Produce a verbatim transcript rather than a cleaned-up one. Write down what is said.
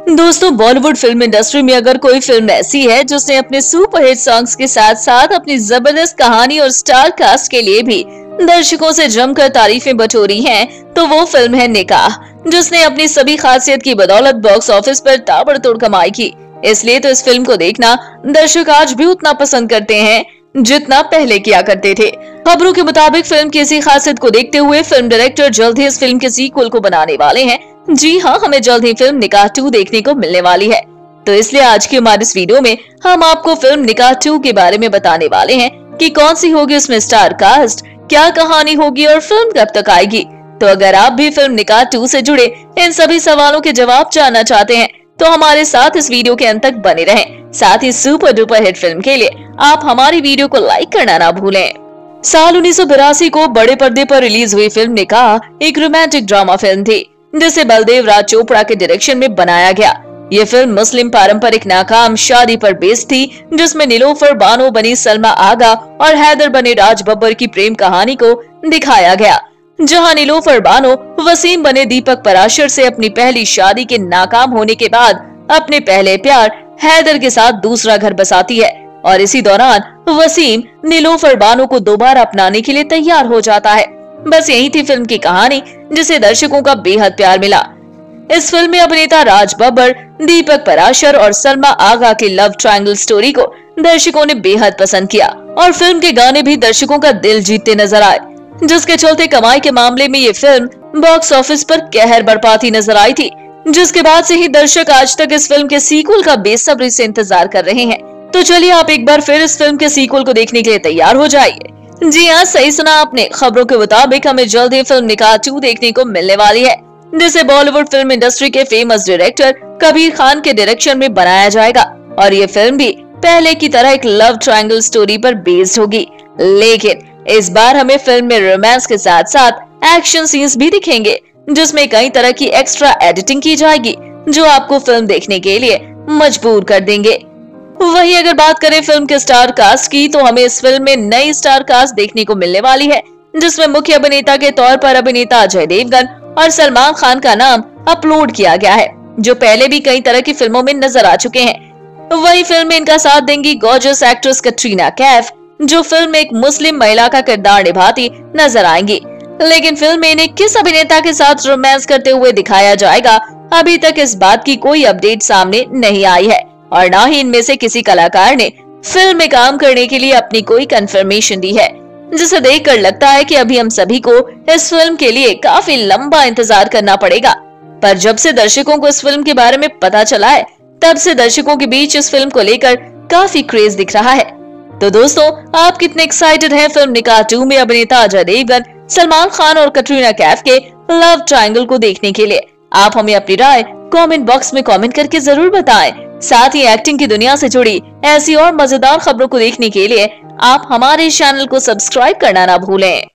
दोस्तों, Bollywood film industry में अगर कोई फिल्म ऐसी है जिसने अपने सुपरहिट सॉन्ग्स के साथ साथ अपनी जबरदस्त कहानी और स्टार कास्ट के लिए भी दर्शकों से जमकर तारीफें बटोरी हैं, तो वो फिल्म है निकाह, जिसने अपनी सभी खासियत की बदौलत बॉक्स ऑफिस पर ताबड़तोड़ कमाई की। इसलिए तो इस फिल्म को देखना दर्शक आज भी उतना पसंद करते हैं जितना पहले किया करते थे। खबरों के मुताबिक फिल्म की इसी खासियत को देखते हुए फिल्म डायरेक्टर जल्द ही इस फिल्म के सीक्वल को बनाने वाले हैं। जी हाँ, हमें जल्द ही फिल्म निकाह टू देखने को मिलने वाली है। तो इसलिए आज की हमारे इस वीडियो में हम आपको फिल्म निकाह टू के बारे में बताने वाले हैं कि कौन सी होगी उसमें स्टार कास्ट, क्या कहानी होगी और फिल्म कब तक आएगी। तो अगर आप भी फिल्म निकाह टू से जुड़े इन सभी सवालों के जवाब जानना चाहते हैं तो हमारे साथ इस वीडियो के अंत तक बने रहें। साथ ही सुपर डुपर हिट फिल्म के लिए आप हमारी वीडियो को लाइक करना ना भूलें। साल उन्नीस सौ बिरासी को बड़े पर्दे पर रिलीज हुई फिल्म निकाह एक रोमांटिक ड्रामा फिल्म थी जिसे बलदेव राज चोपड़ा के डायरेक्शन में बनाया गया। ये फिल्म मुस्लिम पारंपरिक नाकाम शादी पर बेस्ड थी, जिसमें नीलोफर बानो बनी सलमा आगा और हैदर बने राज बब्बर की प्रेम कहानी को दिखाया गया, जहां नीलोफर बानो वसीम बने दीपक पराशर से अपनी पहली शादी के नाकाम होने के बाद अपने पहले प्यार हैदर के साथ दूसरा घर बसाती है और इसी दौरान वसीम नीलोफर बानो को दोबारा अपनाने के लिए तैयार हो जाता है। बस यही थी फिल्म की कहानी, जिसे दर्शकों का बेहद प्यार मिला। इस फिल्म में अभिनेता राज बब्बर, दीपक पराशर और सलमा आगा के लव ट्रायंगल स्टोरी को दर्शकों ने बेहद पसंद किया और फिल्म के गाने भी दर्शकों का दिल जीतते नजर आए, जिसके चलते कमाई के मामले में ये फिल्म बॉक्स ऑफिस पर कहर बरपाती नजर आई थी, जिसके बाद से ही दर्शक आज तक इस फिल्म के सीक्वल का बेसब्री से इंतजार कर रहे हैं। तो चलिए आप एक बार फिर इस फिल्म के सीक्वल को देखने के लिए तैयार हो जाइए। जी हाँ, सही सुना आपने। खबरों के मुताबिक हमें जल्द ही फिल्म निकाह टू देखने को मिलने वाली है, जिसे बॉलीवुड फिल्म इंडस्ट्री के फेमस डायरेक्टर कबीर खान के डायरेक्शन में बनाया जाएगा और ये फिल्म भी पहले की तरह एक लव ट्रायंगल स्टोरी पर बेस्ड होगी, लेकिन इस बार हमें फिल्म में रोमांस के साथ साथ एक्शन सीन्स भी दिखेंगे, जिसमें कई तरह की एक्स्ट्रा एडिटिंग की जाएगी जो आपको फिल्म देखने के लिए मजबूर कर देंगे। वही अगर बात करें फिल्म के स्टार कास्ट की, तो हमें इस फिल्म में नई स्टार कास्ट देखने को मिलने वाली है, जिसमें मुख्य अभिनेता के तौर पर अभिनेता अजय देवगन और सलमान खान का नाम अपलोड किया गया है, जो पहले भी कई तरह की फिल्मों में नजर आ चुके हैं। वही फिल्म में इनका साथ देंगी गॉर्जियस एक्ट्रेस कैटरीना कैफ, जो फिल्म में एक मुस्लिम महिला का किरदार निभाती नजर आएंगी। लेकिन फिल्म में इन्हें किस अभिनेता के साथ रोमांस करते हुए दिखाया जाएगा, अभी तक इस बात की कोई अपडेट सामने नहीं आई है और न ही इनमें से किसी कलाकार ने फिल्म में काम करने के लिए अपनी कोई कंफर्मेशन दी है, जिसे देखकर लगता है कि अभी हम सभी को इस फिल्म के लिए काफी लंबा इंतजार करना पड़ेगा। पर जब से दर्शकों को इस फिल्म के बारे में पता चला है, तब से दर्शकों के बीच इस फिल्म को लेकर काफी क्रेज दिख रहा है। तो दोस्तों, आप कितने एक्साइटेड हैं फिल्म निकाह टू में अभिनेता अजय देवगन, सलमान खान और कैटरीना कैफ के लव ट्रायंगल को देखने के लिए? आप हमें अपनी राय कमेंट बॉक्स में कमेंट करके जरूर बताएं। साथ ही एक्टिंग की दुनिया से जुड़ी ऐसी और मजेदार खबरों को देखने के लिए आप हमारे चैनल को सब्सक्राइब करना ना भूलें।